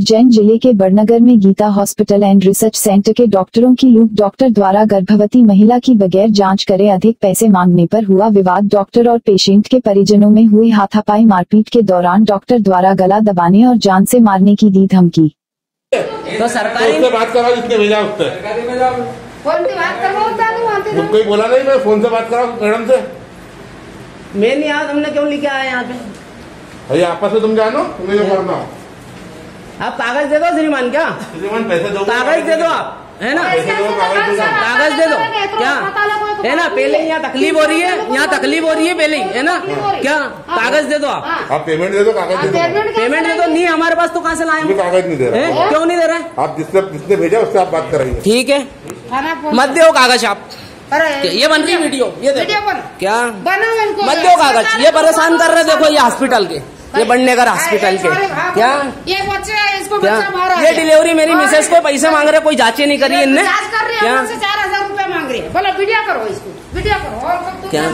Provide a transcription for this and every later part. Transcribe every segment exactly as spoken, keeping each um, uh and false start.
उज्जैन जिले के बड़नगर में Geeta hospital and research centre के डॉक्टरों की लूट। डॉक्टर द्वारा गर्भवती महिला की बगैर जांच करे अधिक पैसे मांगने पर हुआ विवाद। डॉक्टर और पेशेंट के परिजनों में हुई हाथापाई। मारपीट के दौरान डॉक्टर द्वारा गला दबाने और जान से मारने की दी धमकी। तो सरकारी तो बात करा जिसने भेजा उससे फोन से बात करवाओ। मुझको ही बोला नहीं, मैं फोन से बात करा मैडम से। मैं नहीं आया, तुमने क्यों लेके आया यहाँ पे? भैया आपस में तुम जानो, तुम्हें जो करना हो। आप कागज दे दो श्रीमान। क्या श्रीमान पैसे दो, कागज दे दो आप, है ना? कागज दे दो क्या है ना? पहले यहाँ तकलीफ हो रही है, यहाँ तकलीफ हो रही है पहले ही, है ना? क्या कागज दे दो आप? आप पेमेंट दे दो, कागज दे दो। पेमेंट दे दो। नहीं हमारे पास तो कहाँ से लाए? कागज नहीं दे रहे। क्यों नहीं दे रहे? आप जिसने जिसने भेजा उससे आप बात कराइए। ठीक है, मत दो कागज आप। ये बन रही वीडियो, ये देखो क्या मत दो कागज। ये परेशान कर रहे, देखो ये हॉस्पिटल के, ये बड़नगर हॉस्पिटल के क्या ये बच्चे इसको क्या ये डिलीवरी मेरी मिसेस को पैसे मांग रहे, कोई जांच नहीं करी इनने क्या? चार हजार रूपए मांग रही है। बोलो वीडियो करो, इसको वीडियो करो और क्या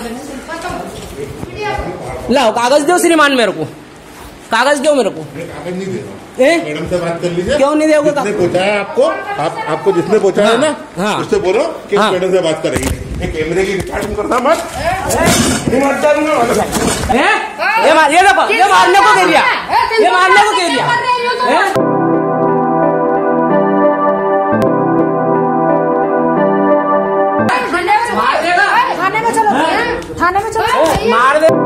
लाओ कागज दो श्रीमान मेरे को, कागज दो मेरे को। कागज नहीं दे रहा, मैडम से बात कर लीजिए। क्यों नहीं दोगे? जिसने पहुंचाया आपको, आप आपको जिसने पहुंचाया है ना, हाँ। उससे बोलो कि हाँ। मैडम से बात करेगी। ये कैमरे की रिकॉर्डिंग करना मत। ये मार ये देखो, ये मारने को कह दिया, ये मारने को कह दिया। थाने में चलो, थाने में चलो, मार दे।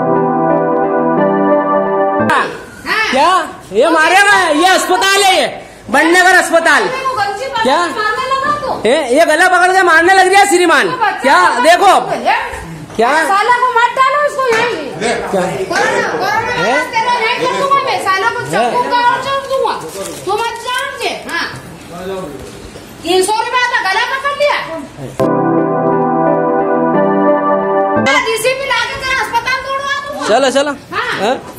क्या ये मारेगा? ये अस्पताल है, ये बड़नगर अस्पताल क्या है? ये गला पकड़ के मारने लग रहा है श्रीमान। क्या देखो क्या साला को मत डालो इसको यही। साला को चक्कूगा और चोट दूंगा, तुम जान के। हाँ तीन सौ रुपया था, गला पकड़ लिया। डीसीपी लाके अस्पताल तोड़वा दूंगा। चलो चलो। हाँ।